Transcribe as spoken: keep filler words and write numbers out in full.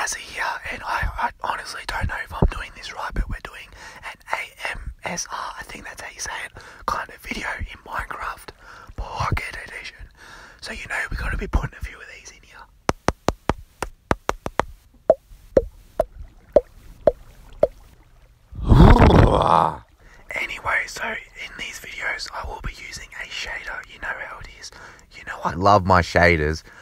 Azzy here, and I, I honestly don't know if I'm doing this right, but we're doing an A M S R, I think that's how you say it, kind of video in Minecraft Pocket Edition. So you know we've got to be putting a few of these in here. Anyway, so in these videos I will be using a shader. You know how it is. You know I love my shaders.